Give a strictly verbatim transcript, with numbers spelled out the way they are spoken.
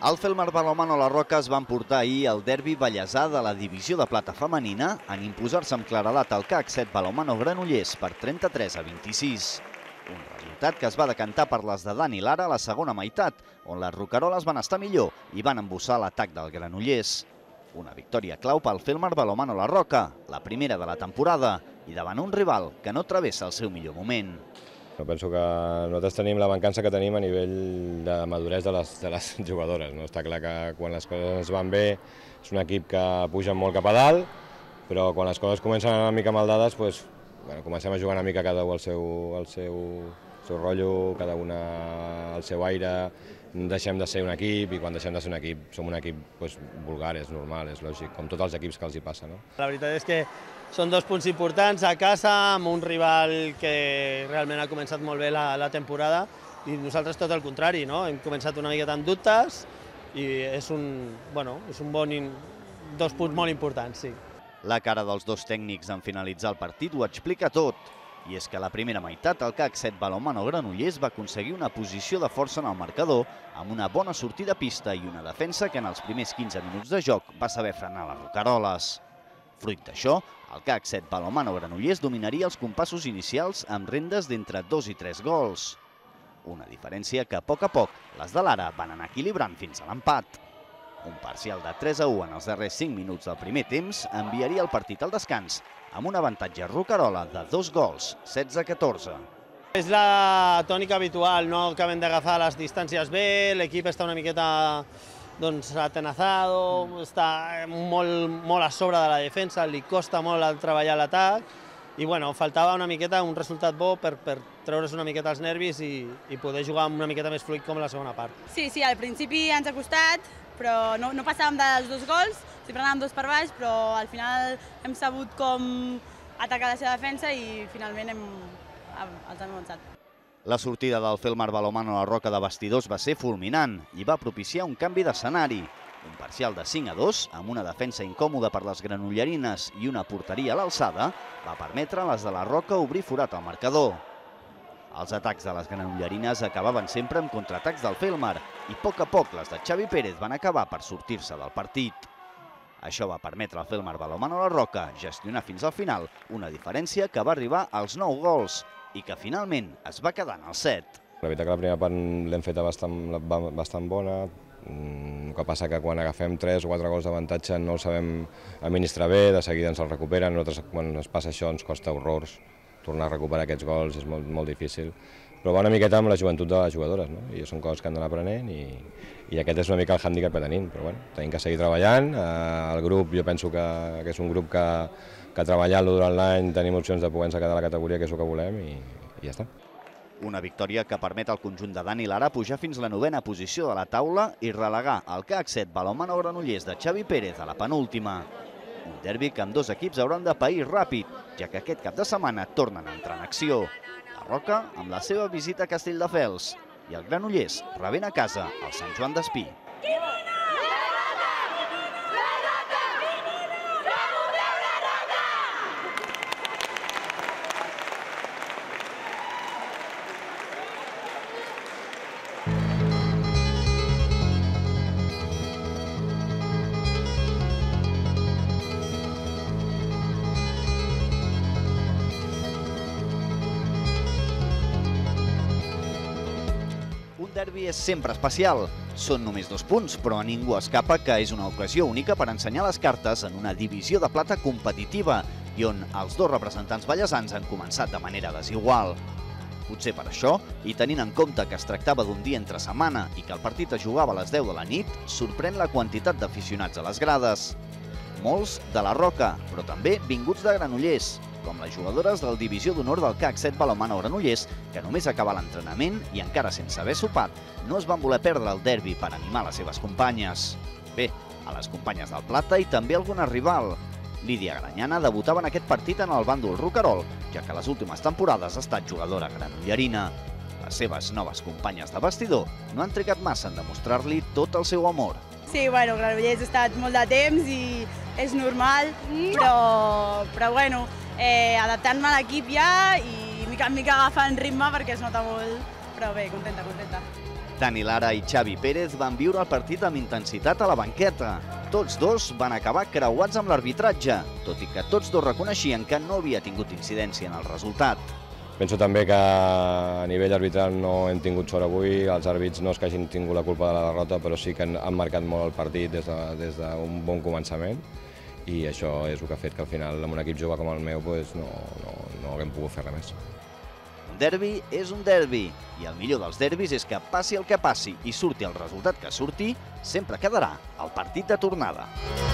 El Felmar Balonmano La Roca es va emportar ahir el derbi ballesà de la divisió de plata femenina en imposar-se amb claredat al C A C set Balonmano Granollers per trenta-tres a vint-i-sis. Un resultat que es va decantar per les de Dani Lara a la segona meitat, on les roqueroles van estar millor i van embussar l'atac del Granollers. Una victòria clau pel Felmar Balonmano La Roca, la primera de la temporada, i davant un rival que no travessa el seu millor moment. No penso que nosaltres tenim la mancança que tenim a nivell de maduresa de les, de les jugadores. No? Està clar que quan les coses ens van bé és un equip que puja molt cap a dalt, però quan les coses comencen a anar una mica maldades, doncs, bueno, comencem a jugar una mica cada un al seu, al seu, seu rotllo, cada una al seu aire, deixem de ser un equip i quan deixem de ser un equip som un equip doncs, vulgar, és normal, és lògic, com tots els equips que els hi passa. No? La veritat és que són dos punts importants a casa, amb un rival que realment ha començat molt bé la, la temporada i nosaltres tot el contrari, no? Hem començat una miqueta amb dubtes i és un, bueno, és un bon, dos punts molt importants, sí. La cara dels dos tècnics en finalitzar el partit ho explica tot. I és que a la primera meitat el C A C set Balonmano Granollers va aconseguir una posició de força en el marcador amb una bona sortida a pista i una defensa que en els primers quinze minuts de joc va saber frenar les roqueroles. Fruit d'això, el C A C set Balonmano Granollers dominaria els compassos inicials amb rendes d'entre dos i tres gols. Una diferència que a poc a poc les de Lara van anar equilibrant fins a l'empat. Un parcial de tres a u en els darrers cinc minuts del primer temps enviaria el partit al descans amb un avantatge roquerola de dos gols, setze a catorze. És la tònica habitual, no acabem d'agafar les distàncies bé, l'equip està una miqueta doncs, atenazado, està molt, molt a sobre de la defensa, li costa molt el treballar l'atac i bueno, faltava una miqueta un resultat bo per, per treure's una miqueta els nervis i, i poder jugar una miqueta més fluid com a la segona part. Sí, sí, al principi ens ha costat, però no, no passàvem dels dos gols, sempre anàvem dos per baix, però al final hem sabut com atacar la seva defensa i finalment hem, els hem avançat. La sortida del Felmar Balonmano La Roca de vestidors va ser fulminant i va propiciar un canvi d'escenari. Un parcial de cinc a dos, amb una defensa incòmoda per les granollerines i una porteria a l'alçada, va permetre a les de La Roca obrir forat al marcador. Els atacs de les granollerines acabaven sempre amb contraatacs del Felmar i a poc a poc les de Xavi Pérez van acabar per sortir-se del partit. Això va permetre al Felmar Balonmano La Roca gestionar fins al final una diferència que va arribar als nou gols i que finalment es va quedar en el set. La veritat que la primera part l'hem feta bastant, bastant bona, el que passa que quan agafem tres o quatre gols d'avantatge no el sabem administrar bé, de seguida ens el recuperen, nosaltres quan ens passa això ens costa horrors tornar a recuperar aquests gols, és molt, molt difícil. Però va una miqueta amb la joventut de les jugadores, no? I són coses que han d'anar aprenent i, i aquest és una mica el hàndicap que tenim, però bueno, tenim que seguir treballant. Eh, el grup jo penso que, que és un grup que, que treballant-lo durant l'any tenim opcions de poder-nos quedar a la categoria que és el que volem i, i ja està. Una victòria que permet al conjunt de Dani Lara pujar fins a la novena posició de la taula i relegar el C A C set Balonmano Granollers de Xavi Pérez a la penúltima. Un derbi que amb dos equips hauran de pair ràpid, ja que aquest cap de setmana tornen a entrar en acció. La Roca amb la seva visita a Castelldefels i el Granollers rebent a casa el Sant Joan d'Espí. Un derbi és sempre especial. Són només dos punts, però a ningú escapa que és una ocasió única per ensenyar les cartes en una divisió de plata competitiva i on els dos representants ballesans han començat de manera desigual. Potser per això, i tenint en compte que es tractava d'un dia entre setmana i que el partit es jugava a les deu de la nit, sorprèn la quantitat d'aficionats a les grades. Molts de La Roca, però també vinguts de Granollers, com les jugadores del Divisió d'Honor del C A C set Balonmano Granollers, que només acabar l'entrenament i encara sense haver sopat, no es van voler perdre el derbi per animar les seves companyes. Bé, a les companyes del Plata i també alguna rival. Lídia Granyana debutava en aquest partit en el bàndol roquerol, ja que les últimes temporades ha estat jugadora granollerina. Les seves noves companyes de vestidor no han trigat massa en demostrar-li tot el seu amor. Sí, bueno, Granollers ha estat molt de temps i és normal, però, però bueno, eh, adaptant-me a l'equip ja i mica en mica agafant ritme perquè es nota molt, però bé, contenta, contenta. Dani Lara i Xavi Pérez van viure el partit amb intensitat a la banqueta. Tots dos van acabar creuats amb l'arbitratge, tot i que tots dos reconeixien que no havia tingut incidència en el resultat. Penso també que a nivell arbitral no hem tingut sort avui, els àrbits no és que hagin tingut la culpa de la derrota, però sí que han marcat molt el partit des d'un de, des bon començament i això és el que ha fet que al final amb un equip jove com el meu pues, no, no, no haguem pogut fer res més. Un derbi és un derbi i el millor dels derbis és que passi el que passi i surti el resultat que surti, sempre quedarà el partit de tornada.